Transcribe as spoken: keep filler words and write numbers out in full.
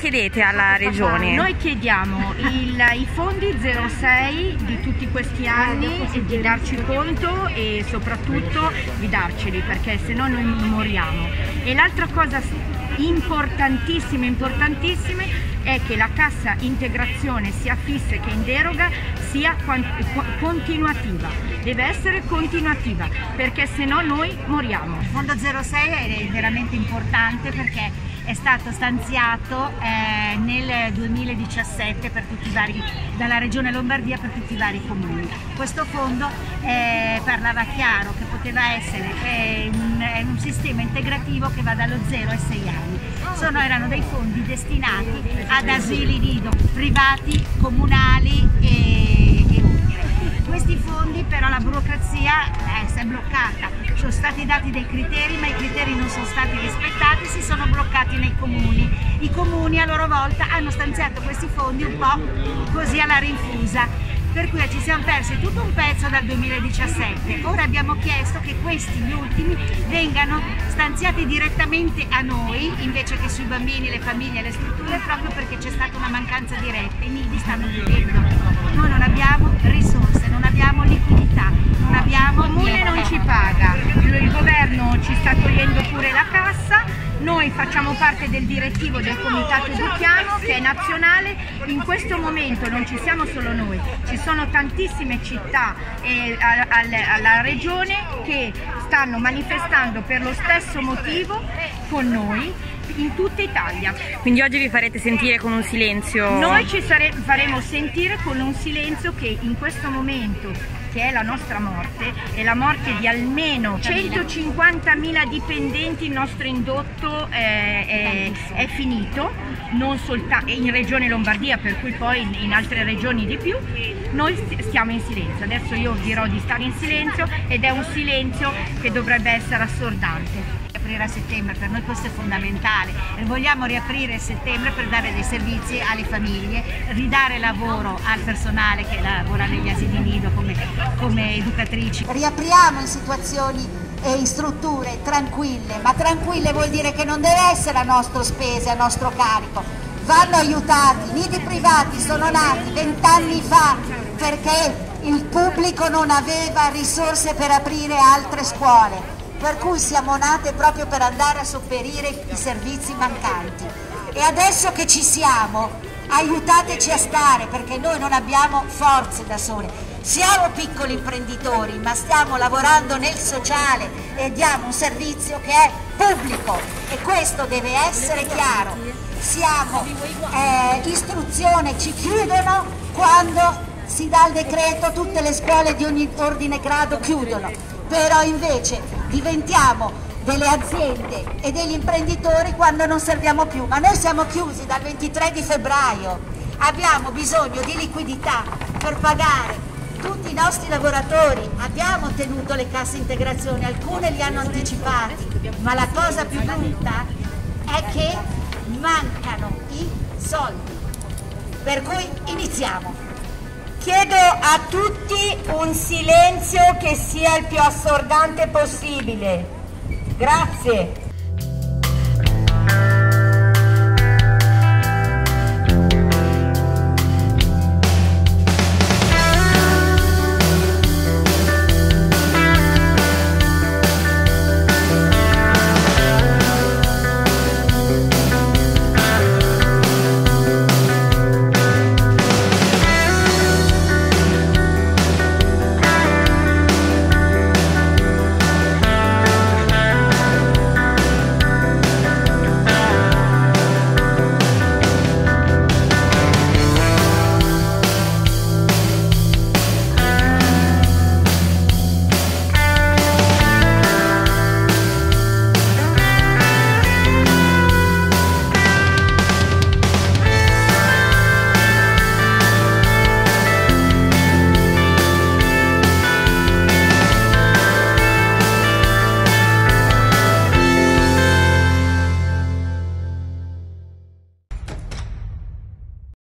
chiedete alla Regione? Noi chiediamo il, i fondi zero sei di tutti questi anni, di darci conto e soprattutto di darceli, perché se no noi moriamo. E l'altra cosa importantissima, importantissima è che la cassa integrazione sia fissa che in deroga sia continuativa, deve essere continuativa, perché se no noi moriamo. Il fondo zero sei è veramente importante perché è stato stanziato eh, nel duemiladiciassette per tutti i vari, dalla Regione Lombardia per tutti i vari comuni. Questo fondo eh, parlava chiaro che poteva essere eh, un, un sistema integrativo che va dallo zero ai sei anni. Sono, erano dei fondi destinati ad asili nido privati, comunali e, e utili. Questi fondi però la burocrazia eh, si è bloccata, sono stati dati dei criteri ma i criteri non sono stati rispettati, si sono bloccati nei comuni. I comuni a loro volta hanno stanziato questi fondi un po' così alla rinfusa, per cui ci siamo persi tutto un pezzo dal duemiladiciassette. Ora abbiamo chiesto che questi, gli ultimi, vengano stanziati direttamente a noi invece che sui bambini, le famiglie e le strutture, proprio perché c'è stata una mancanza diretta. I nidi stanno chiudendo, noi non abbiamo risorse, non abbiamo liquidità, non abbiamo... Il comune non ci paga, il governo ci sta togliendo pure la cassa. Noi facciamo parte del direttivo del Comitato Educhiamo che è nazionale, in questo momento non ci siamo solo noi, ci sono tantissime città e alla regione che stanno manifestando per lo stesso motivo con noi in tutta Italia. Quindi oggi vi farete sentire con un silenzio? Noi ci faremo sentire con un silenzio che in questo momento, che è la nostra morte, è la morte di almeno centocinquantamila dipendenti. Il nostro indotto è, è, è finito, non soltanto in Regione Lombardia, per cui poi in, in altre regioni di più. Noi stiamo in silenzio, adesso io dirò di stare in silenzio ed è un silenzio che dovrebbe essere assordante. Aprire a settembre, per noi questo è fondamentale e vogliamo riaprire a settembre per dare dei servizi alle famiglie, ridare lavoro al personale che lavora negli asili nido come, come educatrici. Riapriamo in situazioni e in strutture tranquille, ma tranquille vuol dire che non deve essere a nostro spese, a nostro carico. Vanno aiutati, i nidi privati sono nati vent'anni fa perché il pubblico non aveva risorse per aprire altre scuole. Per cui siamo nate proprio per andare a sopperire i servizi mancanti. E adesso che ci siamo, aiutateci a stare, perché noi non abbiamo forze da sole. Siamo piccoli imprenditori, ma stiamo lavorando nel sociale e diamo un servizio che è pubblico e questo deve essere chiaro. Siamo eh, istruzione, ci chiudono quando si dà il decreto, tutte le scuole di ogni ordine e grado chiudono, però invece diventiamo delle aziende e degli imprenditori quando non serviamo più, ma noi siamo chiusi dal ventitré di febbraio, abbiamo bisogno di liquidità per pagare tutti i nostri lavoratori, abbiamo ottenuto le casse integrazioni, alcune li hanno anticipati, ma la cosa più brutta è che mancano i soldi, per cui iniziamo. Chiedo a tutti un silenzio che sia il più assordante possibile. Grazie.